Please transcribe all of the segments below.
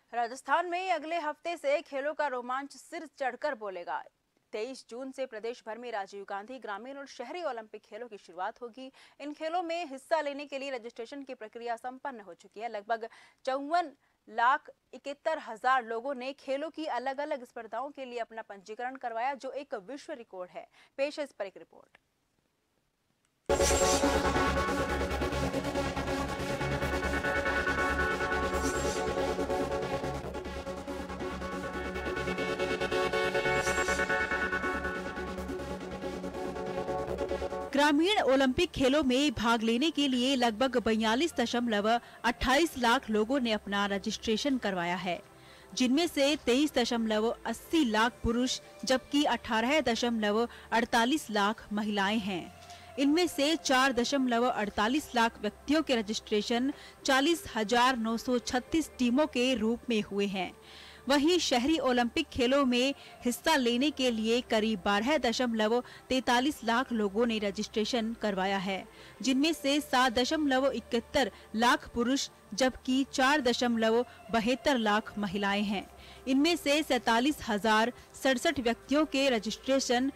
राजस्थान में अगले हफ्ते से खेलों का रोमांच सिर चढ़कर बोलेगा। 23 जून से प्रदेश भर में राजीव गांधी ग्रामीण और शहरी ओलंपिक खेलों की शुरुआत होगी। इन खेलों में हिस्सा लेने के लिए रजिस्ट्रेशन की प्रक्रिया संपन्न हो चुकी है। लगभग 54,71,000 लोगों ने खेलों की अलग अलग स्पर्धाओं के लिए अपना पंजीकरण करवाया, जो एक विश्व रिकॉर्ड है। पेश है इस पर एक रिपोर्ट। ग्रामीण ओलंपिक खेलों में भाग लेने के लिए लगभग 42.28 लाख लोगों ने अपना रजिस्ट्रेशन करवाया है, जिनमें से 23.80 लाख पुरुष जबकि 18.48 लाख महिलाएं हैं। इनमें से 4.48 लाख व्यक्तियों के रजिस्ट्रेशन 40,936 टीमों के रूप में हुए हैं। वहीं शहरी ओलंपिक खेलों में हिस्सा लेने के लिए करीब 12.43 लाख लोगों ने रजिस्ट्रेशन करवाया है, जिनमें से 7.71 लाख पुरुष जबकि 4.72 लाख महिलाएं हैं। इनमें से 47,067 व्यक्तियों के रजिस्ट्रेशन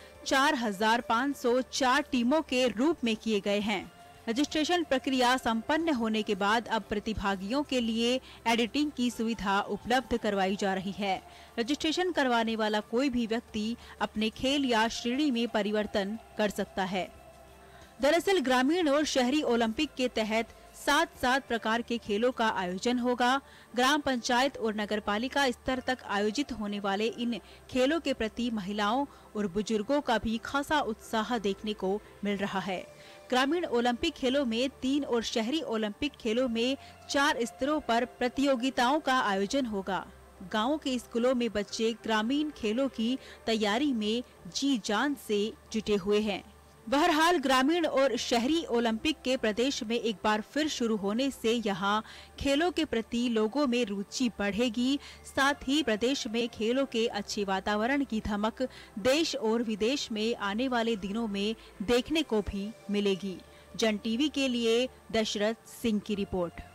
4,504 टीमों के रूप में किए गए हैं। रजिस्ट्रेशन प्रक्रिया संपन्न होने के बाद अब प्रतिभागियों के लिए एडिटिंग की सुविधा उपलब्ध करवाई जा रही है। रजिस्ट्रेशन करवाने वाला कोई भी व्यक्ति अपने खेल या श्रेणी में परिवर्तन कर सकता है। दरअसल ग्रामीण और शहरी ओलंपिक के तहत 7 प्रकार के खेलों का आयोजन होगा। ग्राम पंचायत और नगरपालिका स्तर तक आयोजित होने वाले इन खेलों के प्रति महिलाओं और बुजुर्गों का भी खासा उत्साह देखने को मिल रहा है। ग्रामीण ओलंपिक खेलों में 3 और शहरी ओलंपिक खेलों में 4 स्तरों पर प्रतियोगिताओं का आयोजन होगा। गांवों के स्कूलों में बच्चे ग्रामीण खेलों की तैयारी में जी जान से जुटे हुए हैं। बहरहाल ग्रामीण और शहरी ओलंपिक के प्रदेश में एक बार फिर शुरू होने से यहां खेलों के प्रति लोगों में रुचि बढ़ेगी। साथ ही प्रदेश में खेलों के अच्छे वातावरण की धमक देश और विदेश में आने वाले दिनों में देखने को भी मिलेगी। जन टीवी के लिए दशरथ सिंह की रिपोर्ट।